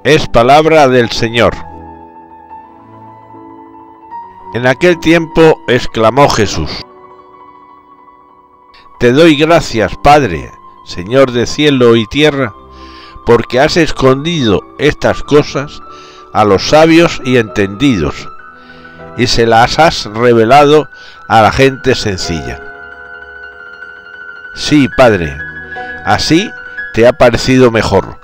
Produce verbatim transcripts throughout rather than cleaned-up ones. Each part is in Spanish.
Es palabra del Señor. En aquel tiempo exclamó Jesús: Te doy gracias, Padre, Señor de cielo y tierra, porque has escondido estas cosas a los sabios y entendidos, y se las has revelado a la gente sencilla. Sí, Padre, así te ha parecido mejor.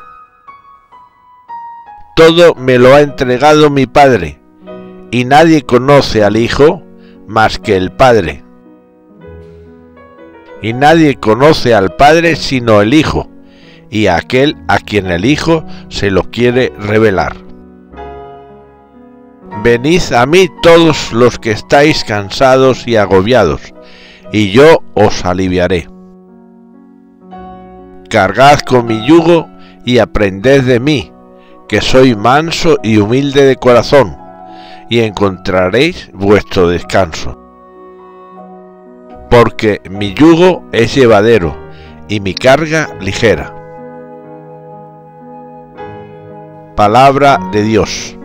Todo me lo ha entregado mi Padre, y nadie conoce al Hijo más que el Padre. Y nadie conoce al Padre sino el Hijo, y a aquel a quien el Hijo se lo quiere revelar. Venid a mí todos los que estáis cansados y agobiados, y yo os aliviaré. Cargad con mi yugo y aprended de mí, que soy manso y humilde de corazón, y encontraréis vuestro descanso. Porque mi yugo es llevadero y mi carga ligera. Palabra de Dios.